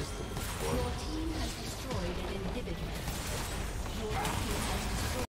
just the Your team has destroyed an inhibitor. Your team has destroyed